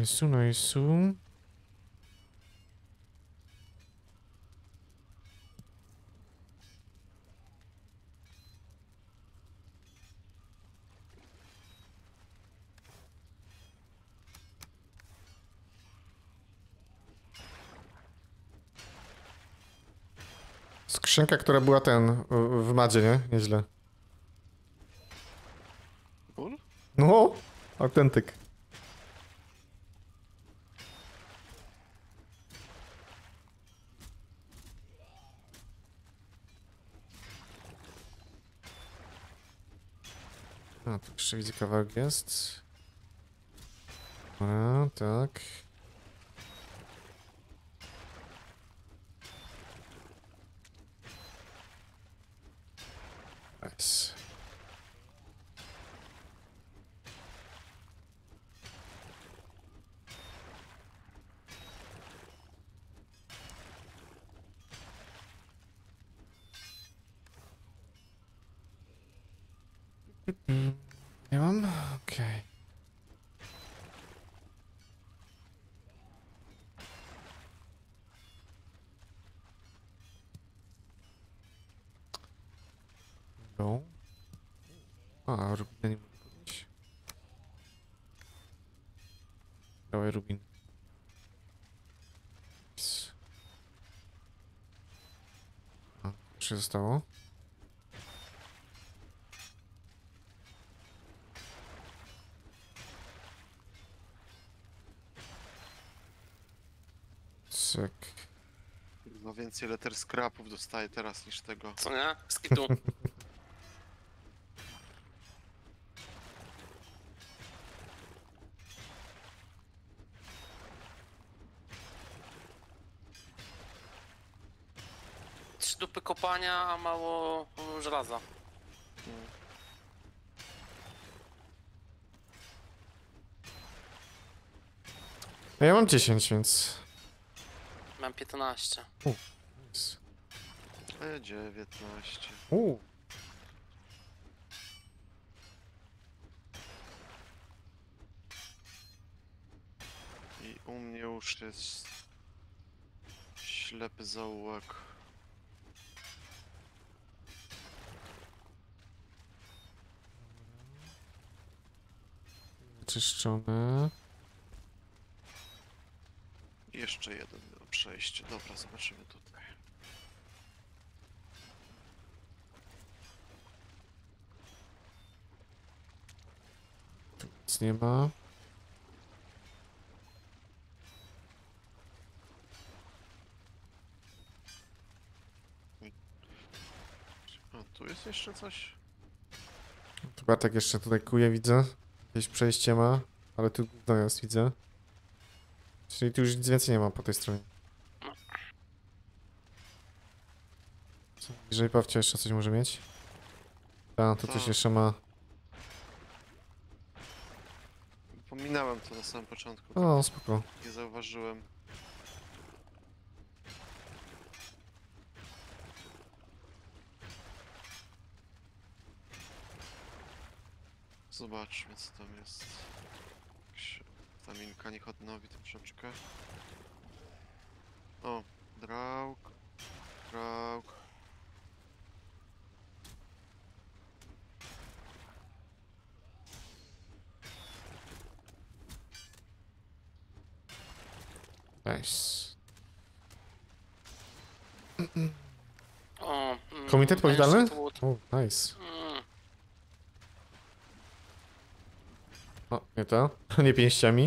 Nice, nice. Skrzynka, która była w Madzie, nie? Nieźle. Ból? No, autentyk. A, tu jeszcze widzę kawałek jest. A, tak. Nice. Nie mam? Okej. No. A, rubina nie mogę podnieść. Dawaj rubin. Nice. A, co się zostało? Cyk. No więcej letter scrapów dostaję teraz niż tego. Co nie? Skitu. Trzy dupy kopania, a mało żelaza. No ja mam 10, więc... Mam 15. Nice. A ja 19. I u mnie już jest ślepy zaułek. Wyczyszczone. I jeszcze jeden do przejścia. Dobra, zobaczymy tutaj. Tu nic nie ma. A, tu jest jeszcze coś? Tu Bartek jeszcze tutaj kuje, widzę. Jakieś przejście ma, ale tu dojazd widzę. Czyli tu już nic więcej nie ma po tej stronie. Co? Bliżej Pawcia jeszcze coś może mieć? A, to coś jeszcze ma. Pominąłem to na samym początku. O, spoko. Nie zauważyłem. Zobaczmy co tam jest. Jakaś witaminka niech odnowi troszeczkę. O, draug. Draug. Nice. O, Komitet powitalny? Ancient Wood. O, nice. Mm, O, nie to? Nie pięściami.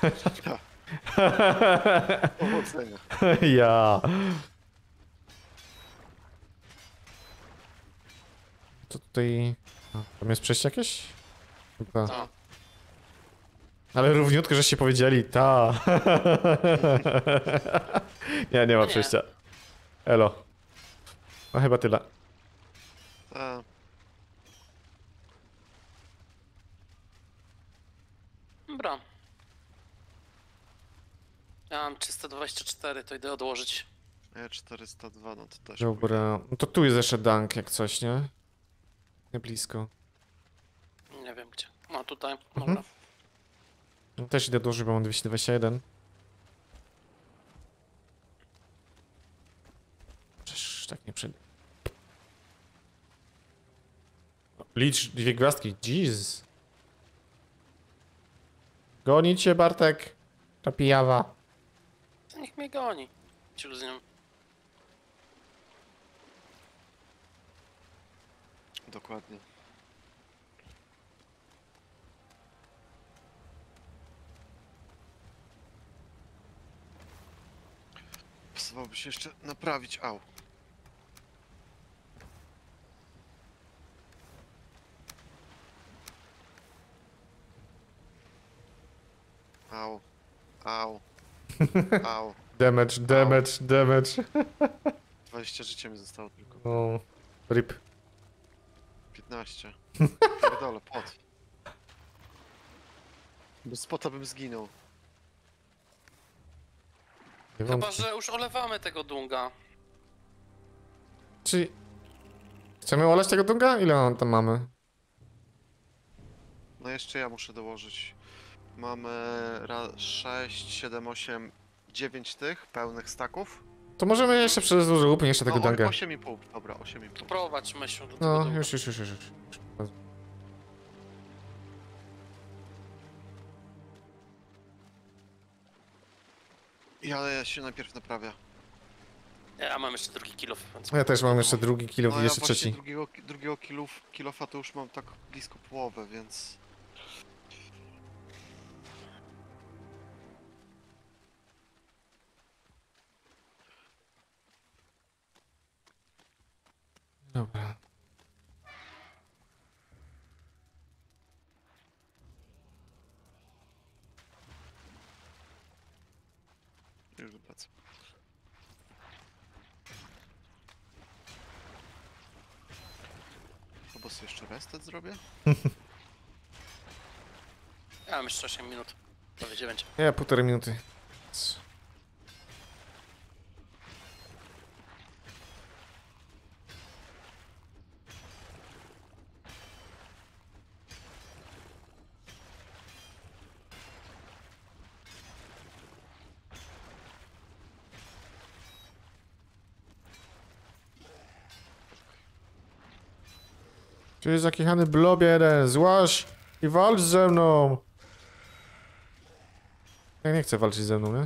Powodzenia. Ja. To tutaj... A, tam jest przejście jakieś? Chyba. no. Ale równiutko, żeście powiedzieli, ta. Nie ma Nie. przejścia. Elo. No chyba tyle. Ta. Dobra. Ja mam 324, to idę odłożyć. E 402, no to też. Dobra. No to tu jest jeszcze dunk jak coś, nie? Nie blisko. Nie wiem gdzie. No tutaj, Mhm. dobra. No, też idę dużo, bo mam 221. Przecież tak nie przejdę. Licz dwie gwiazdki, jeez. Goni cię, Bartek. Ta pijawa. Niech mnie goni. Ciul z nią. Dokładnie. Pasowałoby się jeszcze naprawić. Au. Au. Au. Au. Damage, damage, damage. 20 życia mi zostało tylko. No. Rip. 15. Pierdolę, pot. Bez spota bym zginął. Nie Chyba, wątpię. że już olewamy tego dunga. Czy... Chcemy olać tego dunga? Ile tam mamy? No jeszcze ja muszę dołożyć. Mamy 6, 7, 8, 9 tych pełnych staków. To możemy jeszcze przez duży łup jeszcze tego No, dunga. 8,5. Dobra, 8,5. Prowadź myśl do tego No, dunga. już. Ja się najpierw naprawia. Ja mam jeszcze drugi kilof, więc... Ja też mam jeszcze drugi kilo i No ja jeszcze właśnie trzeci. drugiego kilofa to już mam tak blisko połowę, więc... Dobra. Już wypłacę. Albo sobie jeszcze restet zrobię? Ja mam jeszcze 8 minut. Prawie 9. Ja 1,5 minuty. Tu jest zakichany blob jeden, złaź i walcz ze mną. Ja nie chcę walczyć ze mną, nie?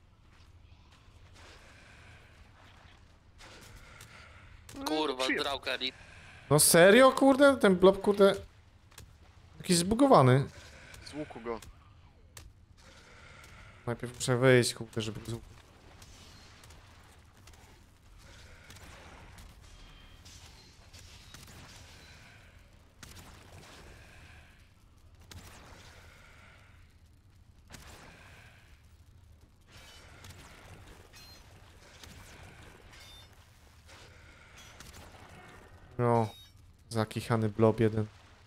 Kurwa, Przyjazd. drałka elite. No serio, kurde? Ten blob, kurde... Jakiś zbugowany. Z łuku go. Najpierw muszę wyjść, kurde, żeby... No, zakichany blob jeden.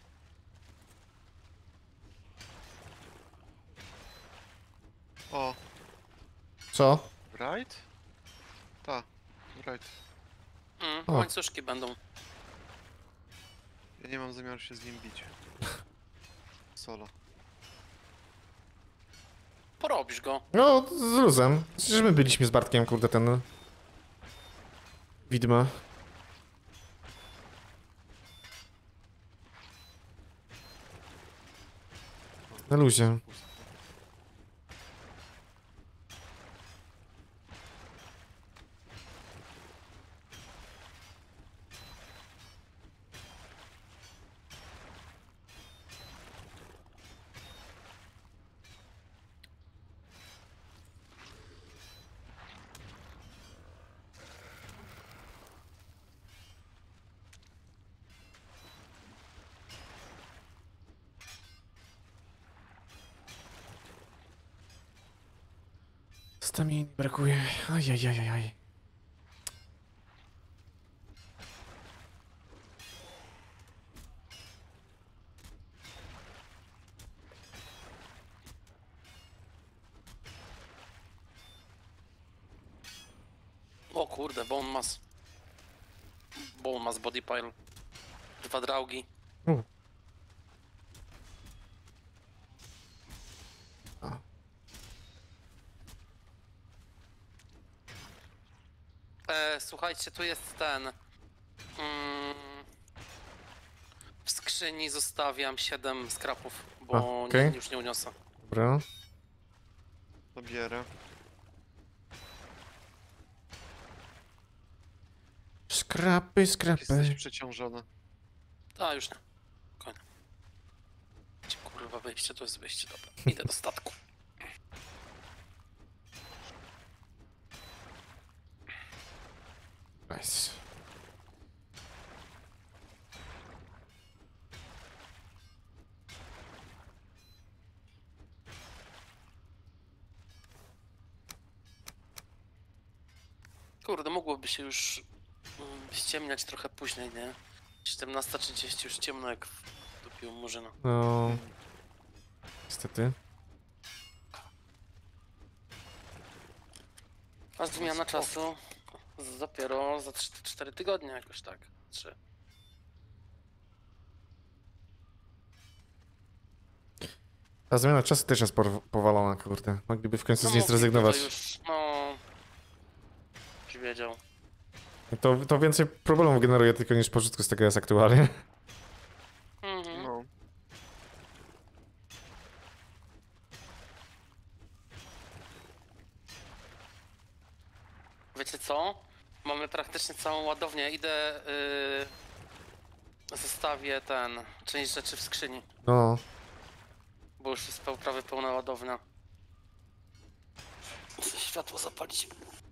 O, Co? right? Ta, right. O. Łańcuszki będą. Ja nie mam zamiaru się z nim bić. Solo. Porobisz go. No, z luzem. Przecież my byliśmy z Bartkiem, kurde, ten... Widma. Na luzie. Stamini brakuje. Ajajajaj. O kurde, Bone mass body pile. 2 draugi. Słuchajcie, tu jest ten. W skrzyni zostawiam 7 skrapów, bo okej. już nie uniosę. Dobra. To bierę. Skrapy, skrapy. Jesteś przeciążony. A, już nie. Spokojnie. Gdzie, kurwa, wyjście, to jest wyjście, dobra. Idę do statku. Nice. Kurde, mogłoby się już ściemniać trochę później, nie? 17:30 już ciemno jak w dupiu murzyna. No. Niestety. A zmiana czasu dopiero za 4 tygodnie jakoś tak. 3. Ta zmiana czasu też jest powalona, kurde. Mogliby w końcu z niej mogliby zrezygnować. to już, no... Już wiedział. To więcej problemów generuje tylko niż pożytku z tego jest aktualnie. Mhm. No. Wiecie co? Mamy praktycznie całą ładownię. Idę... Zostawię część rzeczy w skrzyni. No. Bo już jest prawie pełna ładownia. Muszę światło zapalić.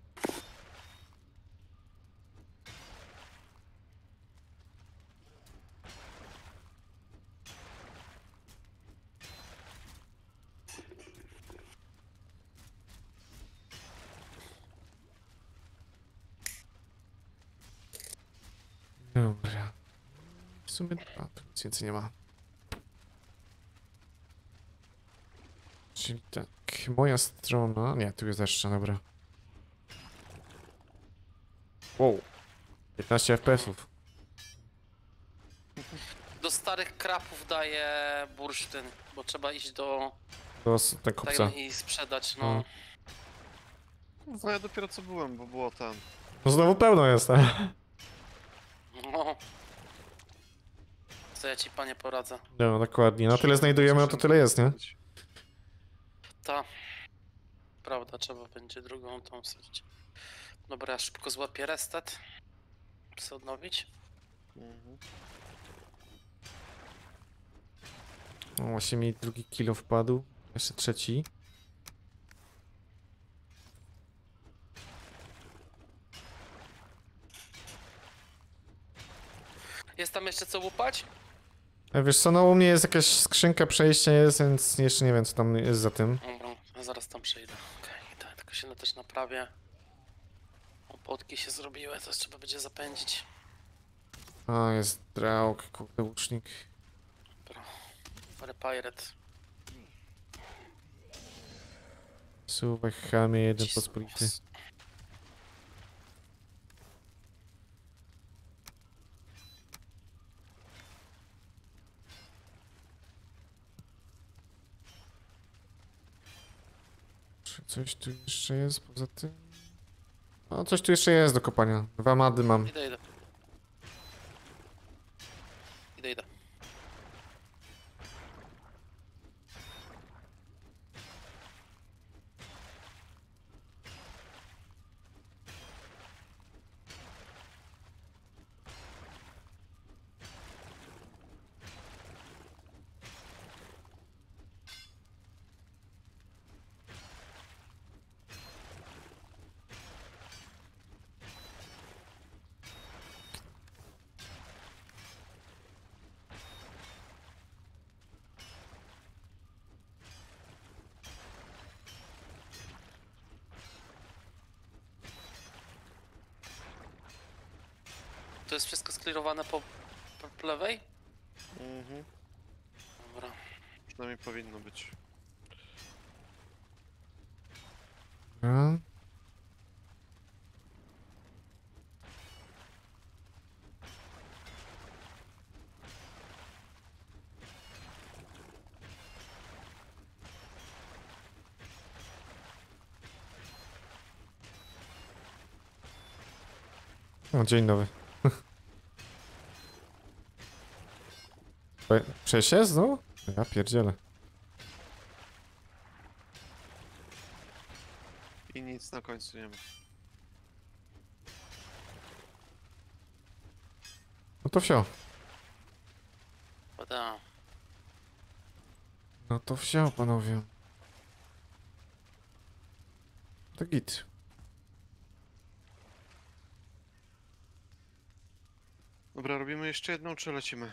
Dobra. W sumie... A, tu nic więcej nie ma. Czyli tak, moja strona... Nie, tu jest jeszcze, dobra. Wow. 15 FPS-ów. Do starych krapów daję bursztyn, bo trzeba iść do To ten kupca. i sprzedać, no. No. Kurwa, ja dopiero co byłem, bo było ten. No znowu pełno jest, tak? No. Co ja ci, panie, poradzę? No, dokładnie. No tyle znajdujemy, no to tyle jest, nie? Ta. Prawda, trzeba będzie drugą tą wsadzić. Dobra, ja szybko złapię restet. Chcę odnowić. Mhm. O, właśnie mi drugi kilo wpadł. Jeszcze trzeci. Jest tam jeszcze co łupać? A wiesz co, no u mnie jest jakaś skrzynka, przejście jest, więc jeszcze nie wiem co tam jest za tym. Dobra, ja zaraz tam przyjdę. Okej, tak, tylko się też naprawię. Opłotki się zrobiły, to trzeba będzie zapędzić. A, jest draug, kurde, łucznik. Repirate. Suwek, chamie, jeden pospolity. Czy coś tu jeszcze jest poza tym? No, coś tu jeszcze jest do kopania. 2 mady mam. Idę. Idę. To jest wszystko sklirowane po lewej? Mhm. Dobra. Przynajmniej powinno być. Dobra. O, dzień nowy. Przejść jest znowu? Ja pierdzielę. I nic na końcu nie ma. No to wsio. Pada. No to wsio, panowie. To git. Dobra, robimy jeszcze jedną, czy lecimy?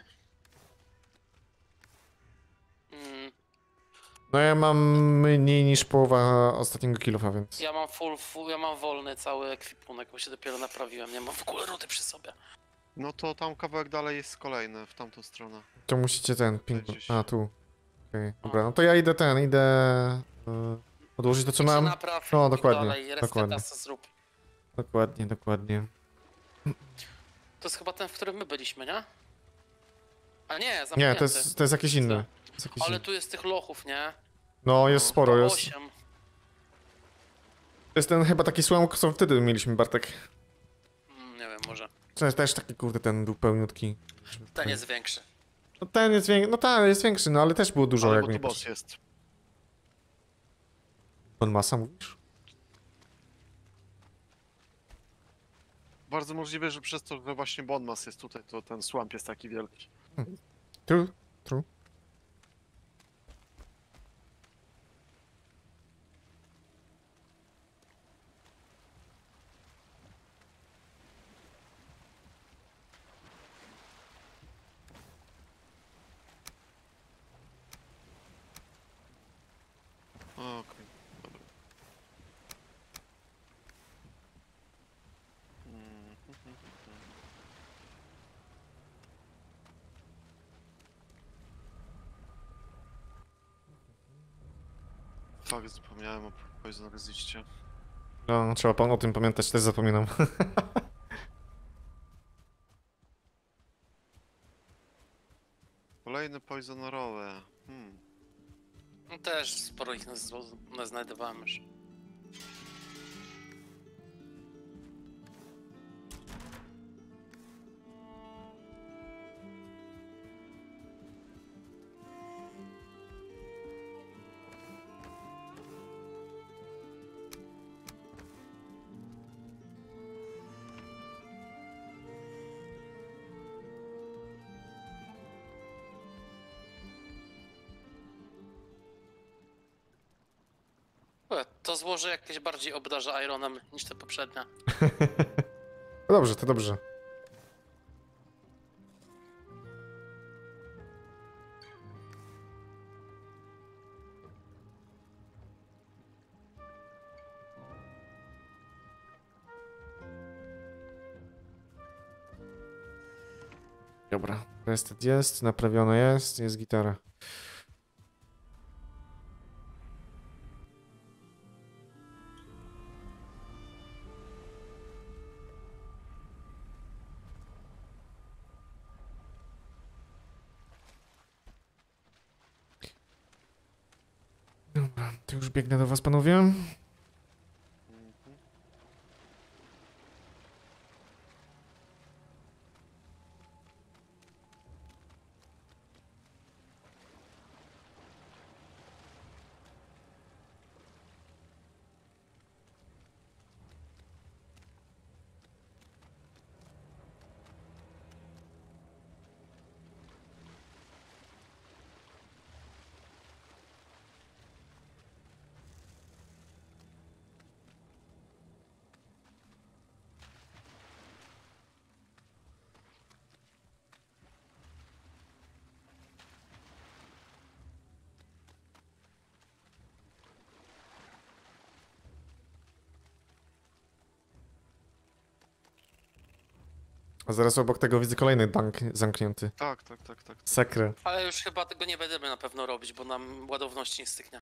Mm, No ja mam mniej niż połowa ostatniego kilofa, więc... ja mam ja mam wolny cały ekwipunek, bo się dopiero naprawiłem. Nie mam w ogóle rudy przy sobie. No to tam kawałek dalej jest kolejny, w tamtą stronę. To musicie ten ping... Gdzieś. A, tu. Okej, dobra, no to ja idę odłożyć to, co Idź się mam. napraw No, i dokładnie, dalej, dokładnie. resteta se zrób. Dokładnie, dokładnie. To jest chyba ten, w którym my byliśmy, nie? A nie, Nie, zamknięty. to jest jakieś inne. To jest jakieś Ale inne. tu jest tych lochów, nie? No, jest sporo, To jest. 8. To jest ten chyba taki słom, co wtedy mieliśmy, Bartek. Nie wiem, może. To jest też taki, kurde, ten był pełniutki. Ten jest większy. No ten jest większy, no tak, jest większy, no ale też było dużo, Ale jak bo tu mnie boss jest. Pan masa, mówisz? Bardzo możliwe, że przez to, że właśnie Bonmas jest tutaj, to ten swamp jest taki wielki. True, true. Okej, dobra. Fakt, zapomniałem o Poison Resistie. No, trzeba pan o tym pamiętać, też zapominam. Kolejny Poison Rowe. No też sporo ich znajdowałem już. To złoże jakieś bardziej obdarza ironem niż te poprzednie. To dobrze, to dobrze. Dobra, reset jest, naprawione jest gitara. Dobra, to już biegnę do was, panowie. A zaraz obok tego widzę kolejny bank zamknięty. Tak. Sekre. Ale już chyba tego nie będziemy na pewno robić, bo nam ładowności nie styknie.